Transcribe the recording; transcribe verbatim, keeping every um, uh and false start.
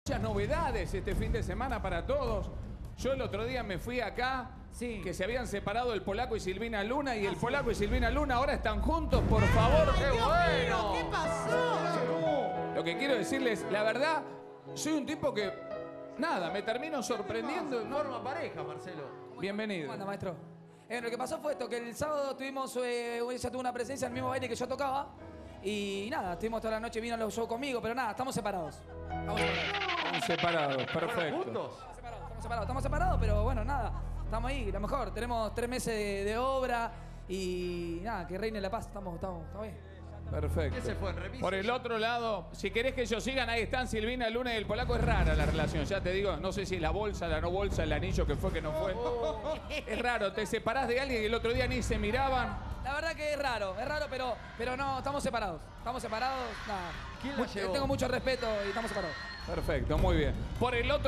Muchas novedades este fin de semana para todos. Yo el otro día me fui acá, sí. que se habían separado el polaco y Silvina Luna, y el polaco y Silvina Luna ahora están juntos, por favor. ¡Qué Dios bueno! mío, ¿qué pasó? Lo que quiero decirles, la verdad, soy un tipo que, nada, me termino sorprendiendo. ¿no? Forma pareja, Marcelo. Bienvenido. ¿Cómo anda, maestro? Eh, lo que pasó fue esto, que el sábado tuvimos, eh, ella tuvo una presencia en el mismo baile que yo tocaba. Y nada, estuvimos toda la noche, vino a los shows conmigo, pero nada, estamos separados. Estamos separados. Están separados, perfecto. ¿Juntos? Estamos separados, estamos separados, estamos separados, pero bueno, nada, estamos ahí, lo mejor. Tenemos tres meses de, de obra y nada, que reine la paz, estamos, estamos, estamos bien. Perfecto. ¿Qué se fue en remis? Por el otro lado, si querés que ellos sigan, ahí están Silvina Luna y el polaco. Es rara la relación, ya te digo. No sé si es la bolsa, la no bolsa, el anillo que fue, que no fue. Es raro, te separás de alguien y el otro día ni se miraban. La verdad que es raro, es raro, pero, pero no, estamos separados. Estamos separados, nada. ¿Quién la Mu- llevó? Tengo mucho respeto y estamos separados. Perfecto, muy bien. Por el otro